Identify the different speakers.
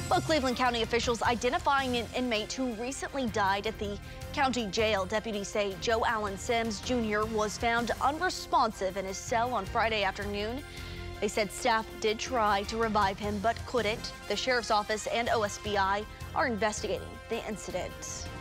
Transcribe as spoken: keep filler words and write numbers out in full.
Speaker 1: Well, Cleveland County officials identifying an inmate who recently died at the county jail. Deputies say Joe Allen Sims Junior was found unresponsive in his cell on Friday afternoon. They said staff did try to revive him but couldn't. The sheriff's office and O S B I are investigating the incident.